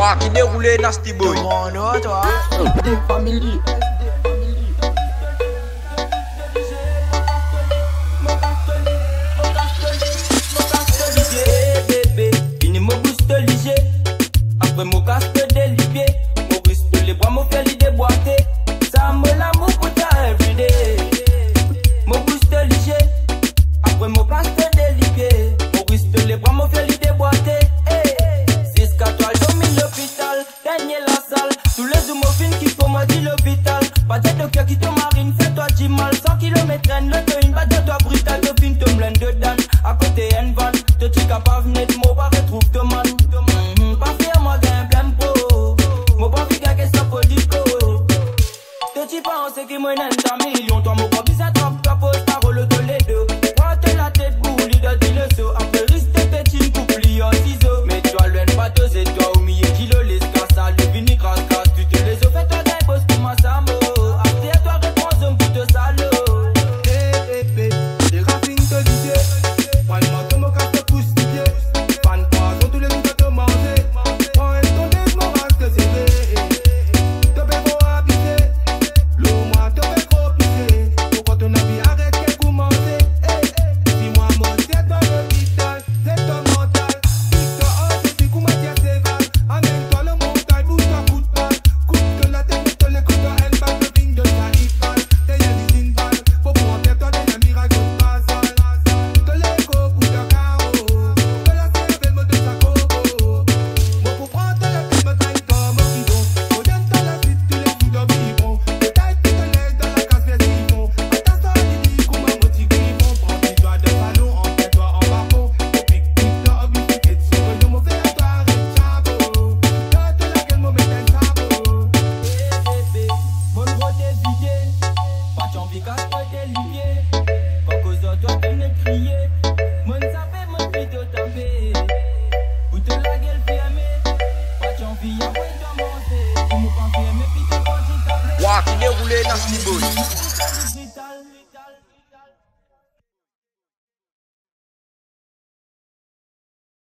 Ouah, qui déroule Nasty Boy. Family. Après mon casque délié, mon risque les bras, mon fait l'idée boiter. Ça me l'amour pour ta everyday. Mon boost léger, après mon casque délié, mon risque les bras, mon fait l'idée boiter. 6-4 toiles, domine l'hôpital, gagner la salle. Tous les homophones qui font moi dit l'hôpital. Pas de docteur qui te marine, fais-toi du mal. 100 km le te une batte de toi brutal, de fin te blende dedans. À côté une van, te tu capable venir de moi, pas retrouve de man. Tu penses qu'il me n'aime ta million. Toi mon papi ça trappe ta pose ta rôle de les deux. Frotte la tête boule de dit le saut. Après risque t'es une couple en ciseaux. Mais toi l'un pas deux et toi au milieu qui le laisse casse. Le vini crasse crasse. Tu te les offres toi d'un poste pour ma samo. Après toi réponse un bout de salaud. Les racines te disaient prends-moi ton moca te pousse pied. Fan poison tous les jours de te manger. Prends un ton démorage te serrer. Te béro habité. L'eau moi te fait trop pisser. Pourquoi ton avis arrête qu'elle commence? Dis-moi mon c'est dans l'hôpital. C'est ton mental. Victor oh c'est tes coups matière sévale. Amène-toi le montagne, bouge-toi coup de balle. Coupe que la tête te l'écoute dans elle balle. Le ping de sa ifal. T'es y'a l'usine balle. Faut pour en tête toi t'es un miracle de basal. Te l'écho pour de carreau. De la cervelle me de sa coco. Moi pour prendre la tête me traîne comme un bidon. Faut donner dans la suite tous les coups de biberon. Des tailles qui te laissent dans la casse les siphons. Attention à l'idée qu'on m'a motivé. Prends-toi de ballon, entraîne-toi en barbon. Pique-toi au but et sur le mauvais à toi arrête chapeau. Donne la gueule mon mec un sabot. Bébé, mon gros t'es vidé. Pas d'envie qu'à toi t'es lié. Quand cause de toi t'es ne crier. Mon sapé, mon pito tapé. Ou te la gueule fermée. Pas d'envie à ouais de monter. Ou mon pas fermé, pito quand tu tapes. Ouah, qui déroule Nasty Boy.